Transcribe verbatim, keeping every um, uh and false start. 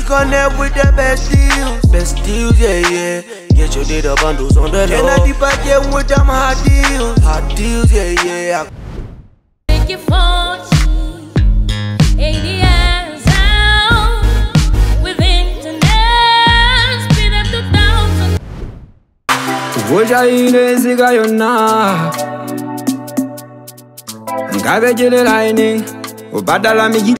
We connect with the best deals. Best deals, yeah, yeah. Get your data bundles on the low. And I deep again with them hot deals. Hot deals, yeah, yeah. Make your fortune, eighty years out. With internet, speed up to thousand. Voja ine zigayona. Ngabe jele lining. Obadala mi